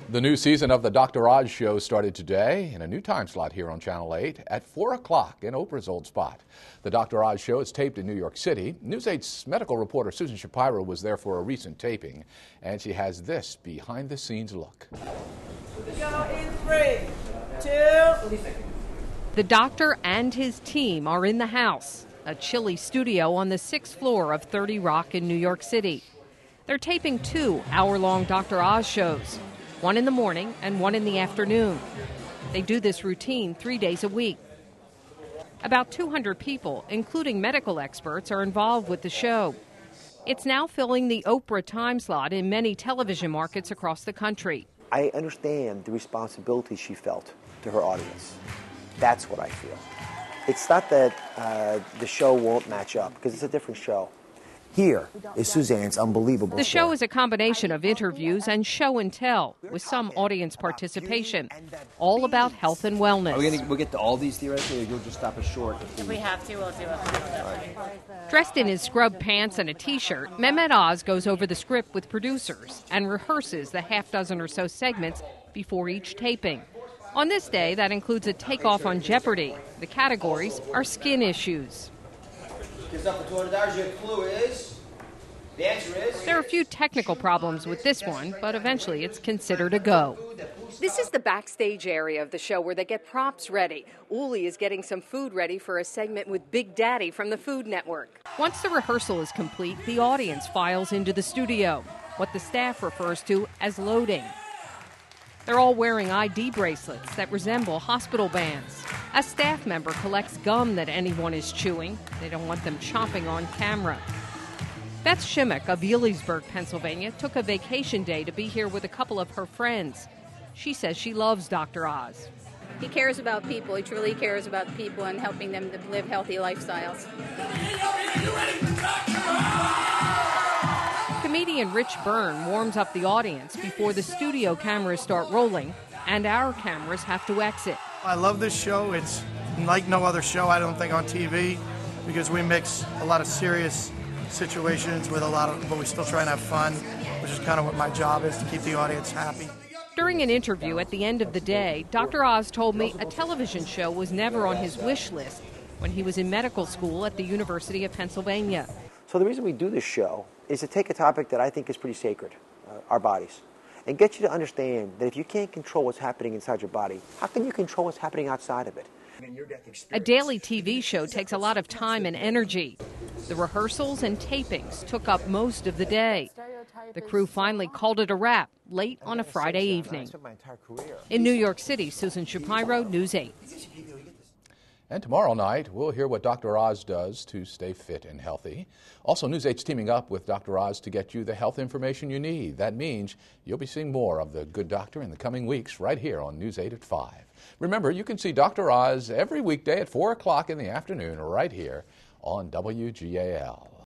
The new season of the Dr. Oz Show started today in a new time slot here on Channel 8 at 4 o'clock in Oprah's old spot. The Dr. Oz Show is taped in New York City. News 8's medical reporter Susan Shapiro was there for a recent taping, and she has this behind-the-scenes look. Go in 3, 2. The doctor and his team are in the house, a chilly studio on the 6th floor of 30 Rock in New York City. They're taping 2 hour-long Dr. Oz shows. One in the morning and one in the afternoon. They do this routine 3 days a week. About 200 people, including medical experts, are involved with the show. It's now filling the Oprah time slot in many television markets across the country. I understand the responsibility she felt to her audience. That's what I feel. It's not that the show won't match up, because it's a different show. Here is Suzanne's unbelievable The show story. is a combination of interviews and show and tell, with some audience participation, all about health and wellness. We'll get to all these theoretically, or you'll just stop us short? If we have to, we'll do it. Dressed in his scrub pants and a T-shirt, Mehmet Oz goes over the script with producers and rehearses the half-dozen or so segments before each taping. On this day, that includes a takeoff on Jeopardy! The categories are skin issues. Gives up for $200. Your clue is, the answer is... There are a few technical problems with this one, but eventually it's considered a go. This is the backstage area of the show where they get props ready. Uli is getting some food ready for a segment with Big Daddy from the Food Network. Once the rehearsal is complete, the audience files into the studio, what the staff refers to as loading. They're all wearing ID bracelets that resemble hospital bands. A staff member collects gum that anyone is chewing. They don't want them chomping on camera. Beth Shimmick of Ellisburg, Pennsylvania, took a vacation day to be here with a couple of her friends. She says she loves Dr. Oz. He cares about people. He truly cares about people and helping them to live healthy lifestyles. Comedian Rich Byrne warms up the audience before the studio cameras start rolling and our cameras have to exit. I love this show. It's like no other show, I don't think, on TV, because we mix a lot of serious situations with but we still try and have fun, which is kind of what my job is, to keep the audience happy. During an interview at the end of the day, Dr. Oz told me a television show was never on his wish list when he was in medical school at the University of Pennsylvania. So the reason we do this show is to take a topic that I think is pretty sacred, our bodies, and get you to understand that if you can't control what's happening inside your body, how can you control what's happening outside of it? A daily TV show takes a lot of time and energy. The rehearsals and tapings took up most of the day. The crew finally called it a wrap late on a Friday evening. In New York City, Susan Shapiro, News 8. And tomorrow night, we'll hear what Dr. Oz does to stay fit and healthy. Also, News 8's teaming up with Dr. Oz to get you the health information you need. That means you'll be seeing more of the Good Doctor in the coming weeks right here on News 8 at 5. Remember, you can see Dr. Oz every weekday at 4 o'clock in the afternoon right here on WGAL.